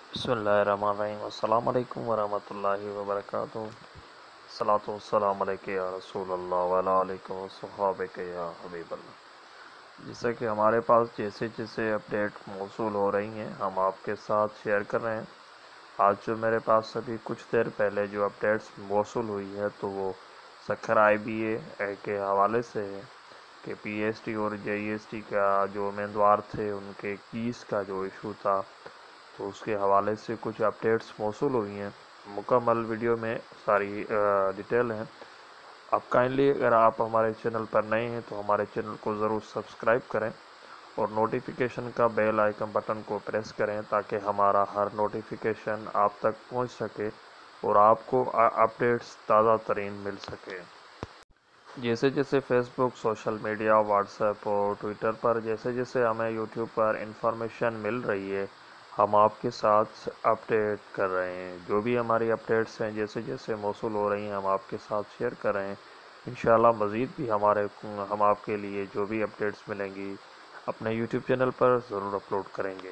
بسم اللہ الرحمن الرحیم۔ السلام علیکم ورحمۃ اللہ وبرکاتہ۔ صلاۃ والسلام علیکہ یا رسول اللہ وعلی آلہ وصحبہ یا حبیب اللہ۔ جیسا کہ ہمارے پاس جیسے جیسے اپڈیٹ موصول ہو رہی ہیں ہم آپ کے ساتھ شیئر کر رہے ہیں۔ آج جو میرے پاس ابھی کچھ دیر پہلے جو اپڈیٹس موصول ہوئی ہے تو وہ سکھر IBA کے حوالے سے ہے کہ PST اور JEST کا جو امیدوار تھے ان کے کیس کا جو ایشو تھا تو اس کے حوالے سے کچھ اپڈیٹس موصول ہوئی ہیں۔ مکمل ویڈیو میں ساری ڈیٹیل ہیں۔ اب کائنڈلی اگر آپ ہمارے چینل پر نئے ہیں تو ہمارے چینل کو ضرور سبسکرائب کریں اور نوٹیفیکیشن کا بیل آئیکن بٹن کو پریس کریں تاکہ ہمارا ہر نوٹیفیکیشن آپ تک پہنچ سکے اور آپ کو اپڈیٹس تازہ ترین مل سکے۔ جیسے جیسے Facebook, social media, WhatsApp اور ٹویٹر پر جیسے جیسے ہمیں یوٹیوب پر انفارمیشن مل رہی ہے ہم آپ کے ساتھ اپڈیٹ کر رہے ہیں۔ جو بھی ہماری اپڈیٹس ہیں جیسے جیسے موصول ہو رہی ہیں ہم آپ کے ساتھ شیئر کر رہے ہیں۔ انشاءاللہ مزید بھی ہم آپ کے لیے جو بھی اپڈیٹس ملیں گی اپنے یوٹیوب چینل پر ضرور اپلوڈ کریں گے۔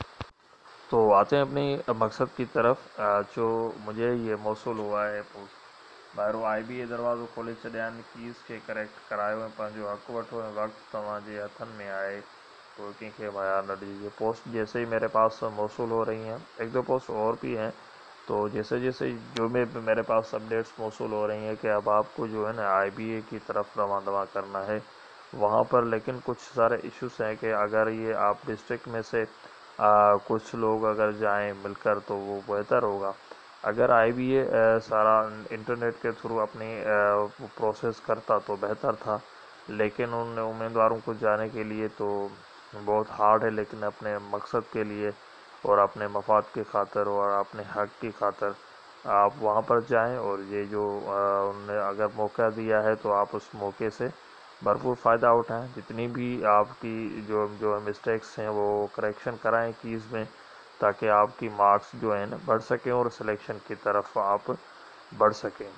تو آتے ہیں اپنی مقصد کی طرف۔ جو مجھے یہ موصول ہوا ہے بائرو IBA دروازو کھولے چڈیان کیس کے کریکٹ کرائے ہوئے پانچو حق وٹھو وقت تماجے ہتھن میں آئے تو کنکھے بھایا نہ ڈیجیے۔ پوسٹ جیسے ہی میرے پاس موصول ہو رہی ہیں، ایک دو پوسٹ اور بھی ہیں، تو جیسے جیسے جو میرے پاس اپڈیٹس موصول ہو رہی ہیں کہ اب آپ کو جو ہے نا IBA کی طرف رواں کرنا ہے وہاں پر، لیکن کچھ سارے ایشوز ہیں کہ اگر یہ آپ ڈسٹرکٹ میں سے کچھ لوگ اگر جائیں مل کر تو وہ بہتر ہوگا۔ اگر IBA سارا انٹرنیٹ کے تھرو اپنی پروسیس کرتا تو بہتر تھا، لیکن ان امیدواروں کو جانے کے لیے تو بہت ہارڈ ہے، لیکن اپنے مقصد کے لیے اور اپنے مفاد کی خاطر اور اپنے حق کی خاطر آپ وہاں پر جائیں اور یہ جو انہوں نے اگر موقع دیا ہے تو آپ اس موقع سے بھرپور فائدہ اٹھائیں۔ جتنی بھی آپ کی جو مسٹیکس ہیں وہ کریکشن کرائیں کیز میں تاکہ آپ کی مارکس جو ہیں بڑھ سکیں اور سلیکشن کی طرف آپ بڑھ سکیں۔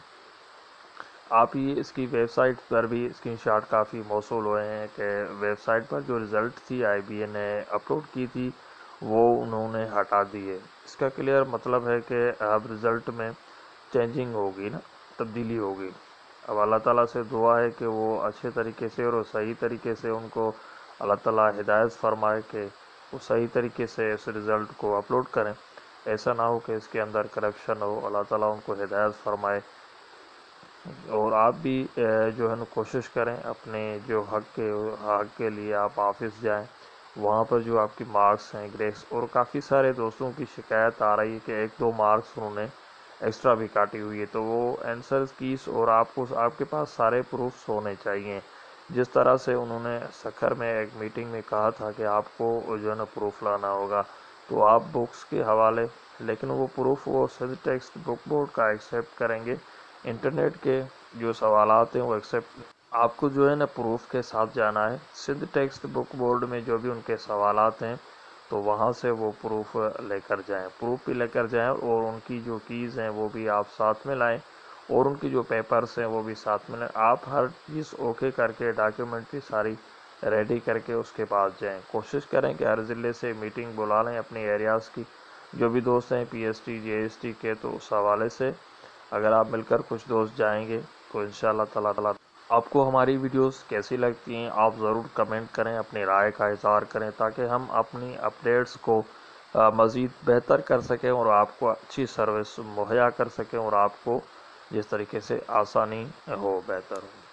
آپ یہ اس کی ویب سائٹ پر بھی اسکرین شاٹ کافی موصول ہوئے ہیں کہ ویب سائٹ پر جو رزلٹ تھی IBA نے اپلوڈ کی تھی وہ انہوں نے ہٹا دی ہے۔ اس کا کلیئر مطلب ہے کہ اب رزلٹ میں چینجنگ ہوگی نا، تبدیلی ہوگی۔ اب اللہ تعالیٰ سے دعا ہے کہ وہ اچھے طریقے سے اور صحیح طریقے سے ان کو اللہ تعالیٰ ہدایت فرمائے کہ وہ صحیح طریقے سے اس رزلٹ کو اپلوڈ کریں، ایسا نہ ہو کہ اس کے اندر کرپشن ہو۔ اللہ تعالیٰ ان کو ہدایت فرمائے اور آپ بھی جو ہے نا کوشش کریں اپنے جو حق کے لیے آپ آفس جائیں، وہاں پر جو آپ کی مارکس ہیں گریس، اور کافی سارے دوستوں کی شکایت آ رہی ہے کہ ایک دو مارکس انہوں نے ایکسٹرا بھی کاٹی ہوئی ہے، تو وہ آنسرز کیس اور آپ کے پاس سارے پروفس ہونے چاہیے۔ جس طرح سے انہوں نے سکھر میں ایک میٹنگ میں کہا تھا کہ آپ کو جو ہے نا پروف لانا ہوگا، تو آپ بکس کے حوالے، لیکن وہ پروف وہ سندھ ٹیکسٹ بک بورڈ کا ایکسیپٹ کریں گے، انٹرنیٹ کے جو سوالات ہیں وہ ایکسیپٹ، آپ کو جو ہے نا پروف کے ساتھ جانا ہے سندھ ٹیکسٹ بک بورڈ میں جو بھی ان کے سوالات ہیں تو وہاں سے وہ پروف لے کر جائیں، پروف بھی لے کر جائیں اور ان کی جو کیز ہیں وہ بھی آپ ساتھ میں لائیں اور ان کی جو پیپرز ہیں وہ بھی ساتھ میں لائیں۔ آپ ہر چیز اوکے کر کے ڈاکیومنٹری ساری ریڈی کر کے اس کے پاس جائیں۔ کوشش کریں کہ ہر ضلع سے میٹنگ بلا لیں اپنے ایریاز کی، جو بھی دوست ہیں PST JST کے، تو اس حوالے سے اگر آپ مل کر کچھ دوست جائیں گے تو انشاءاللہ تعالیٰ آپ کو ہماری ویڈیوز کیسی لگتی ہیں آپ ضرور کمنٹ کریں، اپنی رائے کا اظہار کریں تاکہ ہم اپنی اپڈیٹس کو مزید بہتر کر سکیں اور آپ کو اچھی سروس مہیا کر سکیں اور آپ کو جس طریقے سے آسانی ہو بہتر ہو۔